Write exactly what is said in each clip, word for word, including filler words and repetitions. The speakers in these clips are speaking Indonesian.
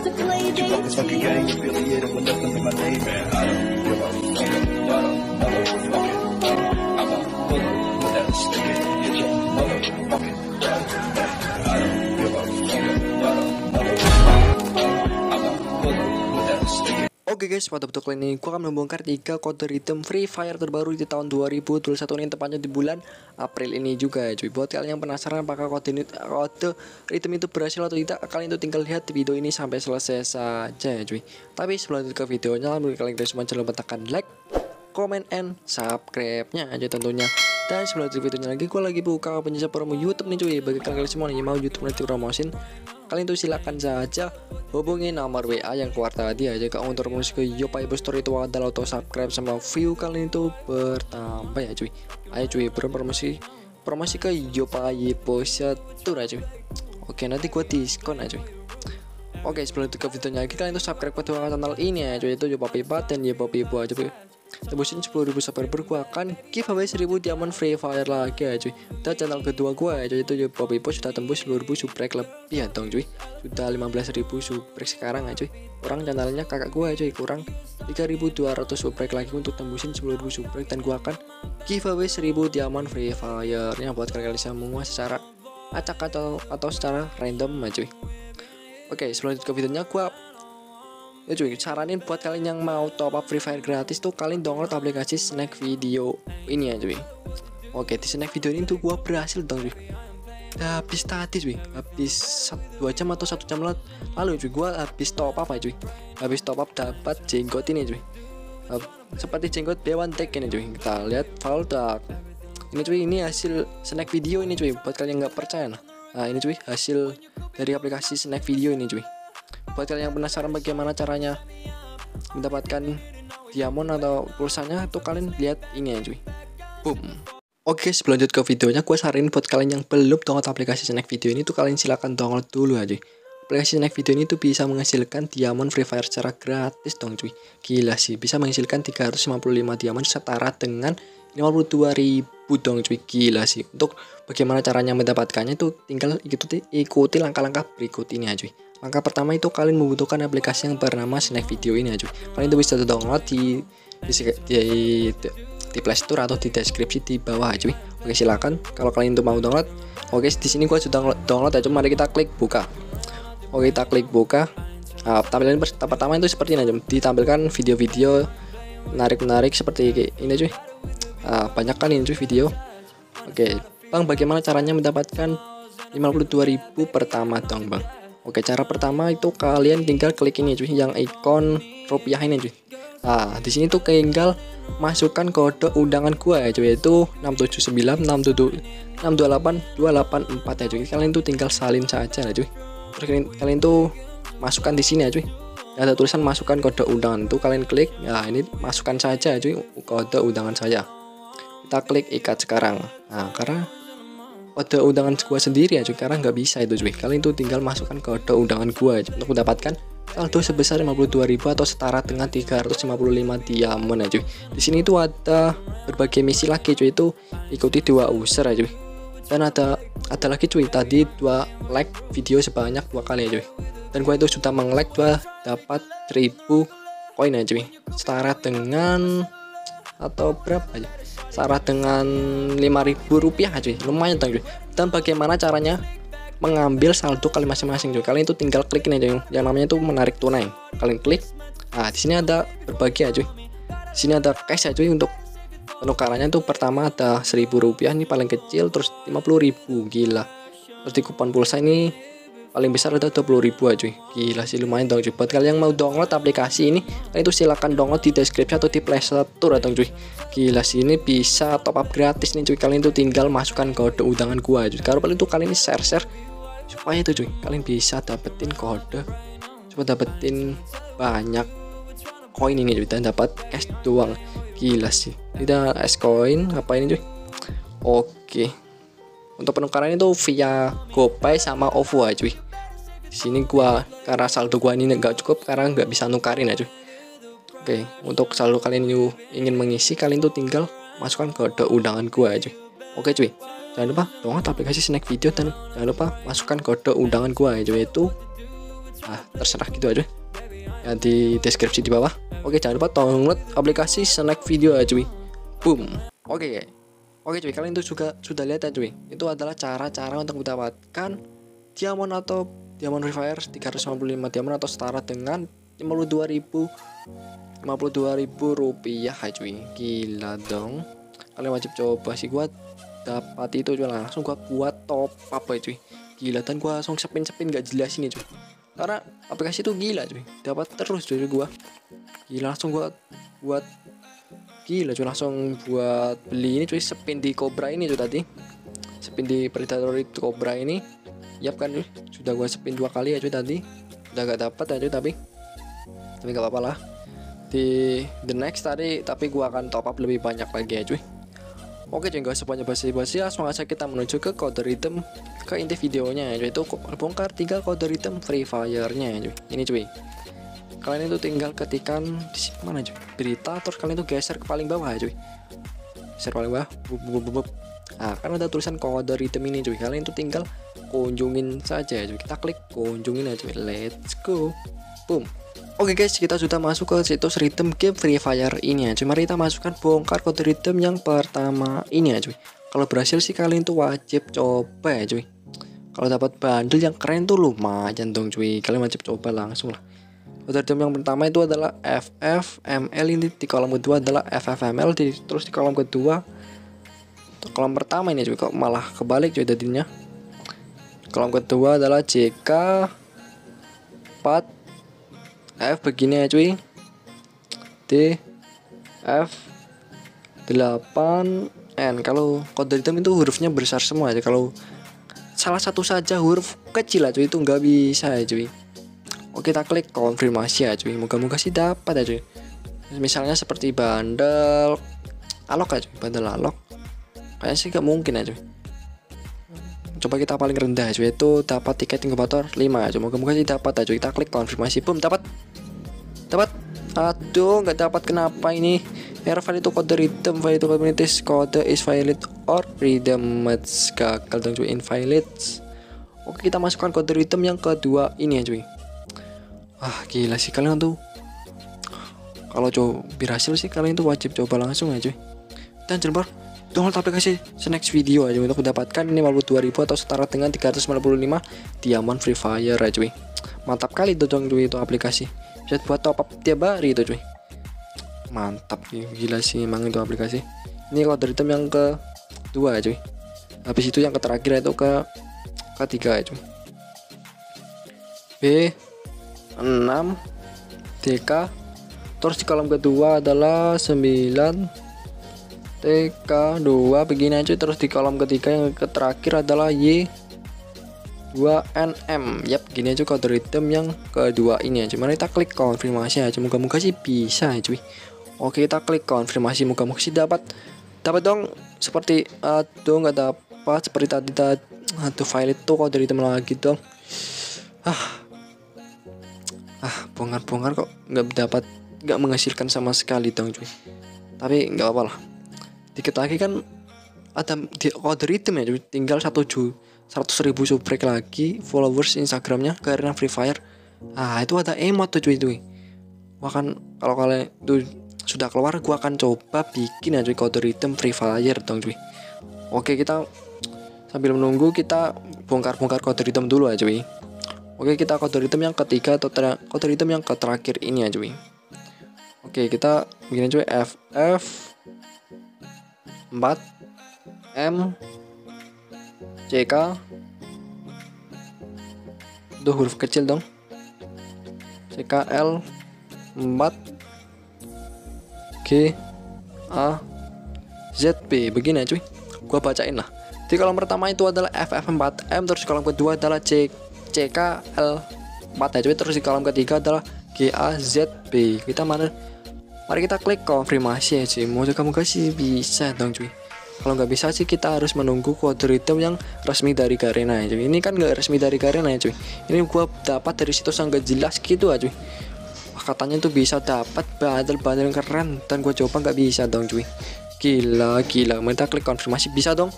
Keep up the fucking gang, affiliated with nothing but my name, man. I don't give a fuck about a motherfucking bottle. I'm a bullet with that stick it, get your motherfucking breath back. I don't give a fuck about a motherfucking bottle. I'm a bullet with that stick it. Oke guys, pada bentuk kali ini gue akan membongkar tiga kode rhythm Free Fire terbaru di tahun dua ribu dua puluh satu ini, tepatnya di bulan April ini juga ya cuy. Buat kalian yang penasaran apakah kode, ini, kode rhythm itu berhasil atau tidak, kalian itu tinggal lihat video ini sampai selesai saja ya cuy. Tapi sebelum lanjut ke videonya, kalian semua jangan lupa tekan like, comment, and subscribe-nya aja tentunya. Dan sebelum lanjut videonya lagi, gue lagi buka penjasa promo YouTube nih cuy. Bagi kalian semua yang mau YouTube nanti promosin, kalian tuh silakan saja hubungi nomor W A yang keluar tadi aja. Kak, untuk promosi ke Yopai Store itu adalah auto subscribe sama view kalian itu bertambah ya cuy. Ayo cuy, berpromosi promosi ke Yopai Store aja cuy. Oke, nanti gua diskon aja cuy. Oke, sebelum itu ke videonya lagi, kalian tuh subscribe ke channel ini ya cuy, itu Yopai Pipa dan Yopai Pipa aja cuy. Tembusin sepuluh ribu subscriber, gua akan giveaway seribu diamond Free Fire lagi ya cuy. Dan channel kedua gua ya cuy, itu Yopai Pipa sudah tembus sepuluh ribu subrek lebih ya dong cuy. Sudah lima belas ribu subrek sekarang ya cuy. Kurang channelnya kakak gua ya cuy, kurang tiga ribu dua ratus subrek lagi untuk tembusin sepuluh ribu subrek, dan gua akan giveaway seribu diamond Free Fire-nya buat kalian semua secara acak atau atau secara random ya cuy. Oke, sebelum lanjut ke videonya, gua ya cuy, saranin buat kalian yang mau top up Free Fire gratis tuh kalian download aplikasi Snack Video ini ya cuy. Oke, di Snack Video ini tuh gua berhasil dong cuy. Habis tadi cuy, habis dua jam atau satu jam lalu cuy, gua habis top up aja cuy. Habis top up dapat jenggot ini cuy. Seperti jenggot Dewan Tech ini cuy. Kita lihat Valdak. Ini cuy, ini hasil Snack Video ini cuy. Buat kalian yang nggak percaya, nah, nah ini cuy hasil dari aplikasi Snack Video ini cuy. Buat kalian yang penasaran bagaimana caranya mendapatkan diamond atau pulsanya, tuh kalian lihat ini ya cuy. Boom. Oke, sebelum lanjut ke videonya, gue saranin buat kalian yang belum download aplikasi Snack Video ini tuh kalian silahkan download dulu aja. Aplikasi Snack Video ini tuh bisa menghasilkan diamond Free Fire secara gratis dong cuy. Gila sih, bisa menghasilkan tiga ratus lima puluh lima diamond setara dengan lima puluh dua ribu dong cuy. Gila sih. Untuk bagaimana caranya mendapatkannya itu tinggal ikuti ikuti langkah-langkah berikut ini aja cuy. Langkah pertama itu kalian membutuhkan aplikasi yang bernama Snack Video ini aja. Kalian itu bisa download di di, di, di, di Play Store atau di deskripsi di bawah aja. Oke, silakan kalau kalian itu mau download. Oke, di sini gua sudah download aja. Mari kita klik buka. Oke, kita klik buka. Nah, tampilan pertama itu seperti ini aja. Ditampilkan video-video menarik-menarik seperti ini cuy. Nah, banyak kan ini cuy video. Oke, Bang, bagaimana caranya mendapatkan lima puluh dua ribu pertama dong, Bang? Oke, cara pertama itu kalian tinggal klik ini cuy, yang ikon rupiah ini cuy. Nah, di sini tuh tinggal masukkan kode undangan gua ya cuy, yaitu enam tujuh sembilan enam tujuh enam dua delapan dua delapan empat ya cuy. Kalian tuh tinggal salin saja ya cuy. Terus kalian, kalian tuh masukkan di sini ya cuy. Ada tulisan masukkan kode undangan, tuh kalian klik. Nah, ini masukkan saja ya cuy kode undangan saya. Kita klik ikat sekarang. Nah, karena kode undangan gua sendiri ya cuy, karena nggak bisa itu cuy. Kalian tuh tinggal masukkan kode undangan gua aja untuk mendapatkan saldo sebesar lima puluh dua ribu atau setara dengan tiga ratus lima puluh lima diamond ya cuy. Di sini tuh ada berbagai misi lagi cuy, itu ikuti dua user ya cuy. Dan ada ada lagi cuy, tadi dua like video sebanyak dua kali ya cuy. Dan gua itu sudah meng-like dua dapat seribu koin ya cuy. Setara dengan atau berapa aja? Setara dengan lima ribu rupiah cuy, lumayan dong cuy. Dan bagaimana caranya mengambil saldo kalian masing-masing cuy? Kalian itu tinggal klik ini aja yang namanya itu menarik tunai. Kalian klik. Nah, di sini ada berbagai ya cuy. Di sini ada cash ya cuy, untuk penukarannya tuh pertama ada seribu rupiah ini paling kecil, terus lima puluh ribu, gila. Terus di kupon pulsa ini paling besar ada dua puluh ribu aja cuy. Gila sih, lumayan dong cuy. Buat kalian yang mau download aplikasi ini, kalian itu silahkan download di deskripsi atau di Play Store dong cuy. Gila sih, ini bisa top up gratis nih cuy. Kalian itu tinggal masukkan kode undangan gua cuy. Kalau paling itu kalian ini share-share supaya itu cuy, kalian bisa dapetin kode, supaya dapetin banyak koin ini cuy, dan dapat cash doang. Gila sih. Kita es koin apa ini cuy? Oke. Untuk penukaran itu via GoPay sama OVO aja cuy. Di sini gua karena saldo gua ini nggak cukup karena nggak bisa nukarin aja cuy. Oke, untuk saldo kalian yang ingin mengisi, kalian tuh tinggal masukkan kode undangan gua aja. Oke cuy. Jangan lupa download aplikasi Snack Video dan jangan lupa masukkan kode undangan gua aja, yaitu ah terserah gitu aja ya di deskripsi di bawah. Oke, jangan lupa download aplikasi Snack Video ya cuy. Boom. Oke oke cuy, kalian itu juga sudah lihat ya cuy, itu adalah cara-cara untuk mendapatkan diamond atau diamond Free Fire tiga ratus lima puluh lima diamond atau setara dengan lima puluh dua ribu lima puluh dua ribu rupiah ya cuy. Gila dong, kalian wajib coba sih. Gua dapat itu cuy, langsung gua buat top up ya cuy. Gila, dan gua langsung sepin-sepin gak jelas ini cuy, karena aplikasi itu gila cuy, dapat terus cuy gua. Gila, langsung gua buat gila cuy, langsung buat beli ini cuy, spin di Cobra ini cuy tadi. Spin di Predator itu Cobra ini. Yap kan cuy, sudah gua spin dua kali ya cuy tadi. Udah gak dapat ya cuy, tapi tapi gak apa-apa lah. Di the next tadi, tapi gua akan top up lebih banyak lagi ya cuy. Oke cuy, gak sebanyak basi-basi, langsung aja kita menuju ke kode item, ke inti videonya ya cuy. Itu bongkar tiga kode item Free Fire-nya ya cuy. Ini cuy, kalian itu tinggal ketikkan di mana cuy, berita, terus kalian itu geser ke paling bawah ya cuy. Geser paling bawah, bup, bup, bup, bup. Nah, kan ada tulisan kode item ini cuy, kalian itu tinggal kunjungin saja ya cuy. Kita klik kunjungin aja cuy, let's go, boom. Oke guys, kita sudah masuk ke situs redeem game Free Fire ini ya cuy. Mari kita masukkan bongkar kode redeem yang pertama ini ya cuy. Kalau berhasil sih kalian tuh wajib coba ya cuy. Kalau dapat bundle yang keren tuh lumayan dong cuy, kalian wajib coba langsung lah. Kode redeem yang pertama itu adalah F F M L, ini di kolom kedua adalah F F M L, di, terus di kolom kedua, kolom pertama ini cuy, kok malah kebalik cuy tadinya. Kolom kedua adalah J K empat F begini ya cuy, D F delapan N. Kalau kode item itu hurufnya besar semua aja, kalau salah satu saja huruf kecil aja itu nggak bisa ya cuy. Oke, kita klik konfirmasi ya cuy, moga-moga sih dapat ya cuy. Misalnya seperti bundle alok ya cuy, bundle alok kayaknya sih gak mungkin ya cuy. Coba kita paling rendah cuy, itu dapat tiket inkubator lima aja, moga-moga sih dapat ya cuy. Kita klik konfirmasi, boom, dapat dapat. Aduh, nggak dapat, kenapa ini? Error valid itu kode redeem, valid itu communities, kode is valid or redeemed. Gagal dong cuy, invalid. Oke, kita masukkan kode redeem yang kedua ini ya cuy. Wah gila sih, kalian tuh kalau coba berhasil sih kalian tuh wajib coba langsung ya cuy. Dan jangan lupa download aplikasi Snack Video aja untuk mendapatkan lima puluh dua ribu atau setara dengan tiga ratus sembilan puluh lima diamond Free Fire ya cuy. Mantap kali tuh dong cuy, itu aplikasi bisa buat top up tiap hari itu cuy. Mantap, gila sih emang itu aplikasi. Ini kode item yang kedua ya cuy. Habis itu yang terakhir itu ke ketiga ya cuy. B enam D K, terus di kolom kedua adalah sembilan T K dua begini aja. Terus di kolom ketiga yang terakhir adalah Y dua N M. Yap, gini aja kode item yang kedua ini aja. Mari kita klik konfirmasi aja, moga-moga sih bisa ya cuy. Oke, kita klik konfirmasi, moga-moga sih dapat. Dapat dong, seperti aduh nggak dapat seperti tadi tadi. Aduh, file itu kode item lagi dong. Ah ah bongkar-bongkar kok nggak dapat, nggak menghasilkan sama sekali dong cuy. Tapi nggak apa-apa lah, dikit lagi kan ada di kode item ya cuy. Tinggal satu ju seratus ribu subrek lagi followers Instagramnya ke arena Free Fire. Ah, itu ada emote tuh cuy cuy. Wah kan, kalau kalian tuh sudah keluar, gua akan coba bikin aja kode item Free Fire dong cuy. Oke, kita sambil menunggu kita bongkar-bongkar kode item dulu aja cuy. Oke, kita kode item yang ketiga atau kode item yang terakhir ini ya cuy. Oke, kita bikin cuy F F empat M C K. Duh, huruf kecil dong. C K L empat G A Z B begini ya cuy. Gua bacain lah. Di kolom pertama itu adalah F F empat M, terus kolom kedua adalah C C K L empat ya cuy, terus di kolom ketiga adalah G A Z B. Kita mana? Mari kita klik konfirmasi ya cuy. Mau kamu kasih bisa dong cuy. Kalau nggak bisa sih kita harus menunggu kode item yang resmi dari Garena ya cuy. Ini kan nggak resmi dari Garena ya cuy. Ini gua dapat dari situs yang nggak jelas gitu aja cuy. Wah, katanya tuh bisa dapat bundle-bundle keren, dan gua coba nggak bisa dong cuy. Gila gila. Mari kita klik konfirmasi, bisa dong.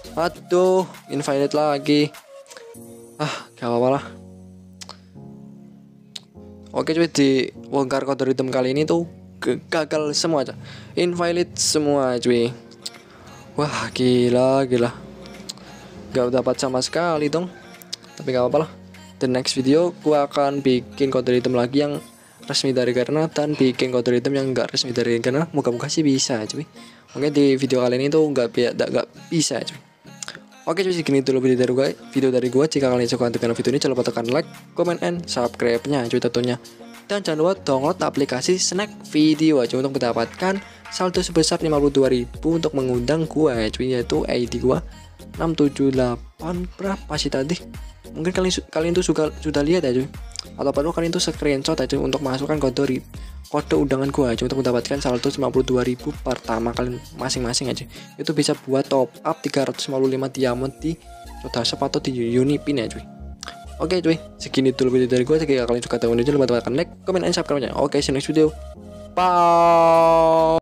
Aduh, invalid lagi. Ah, gak apa-apa lah. Oke cuy, di bongkar kode ritem kali ini tuh gagal semua aja, invalid semua cuy. Wah gila gila, gak dapat sama sekali dong. Tapi gak apa-apa lah, the next video gua akan bikin kode ritem lagi yang resmi dari Garena dan bikin kode ritem yang gak resmi dari Garena. Moga-moga sih bisa cuy. Oke, di video kali ini tuh nggak nggak bisa cuy. Oke cuy, segini dulu video dari gue. Video dari gue. Jika kalian suka dengan video ini, jangan lupa tekan like, comment, and subscribe-nya cuy tentunya. Dan jangan lupa download aplikasi Snack Video cuy untuk mendapatkan saldo sebesar lima puluh dua ribu untuk mengundang gue cuy, yaitu I D gue enam tujuh delapan berapa sih tadi? Mungkin kalian kalian tuh suka sudah lihat ya cuy. Atau perlu kalian tuh screenshot aja untuk masukkan kode kode undangan gua aja untuk mendapatkan saldo lima puluh dua ribu pertama kalian masing-masing aja. Itu bisa buat top up tiga ratus lima puluh lima diamond di Sodashop atau di Unipin ya cuy. Oke cuy, segini dulu video dari gua. Jika kalian suka dengan video, jangan lupa tekan like, comment, and subscribe-nya. Oke, see you next video. Bye.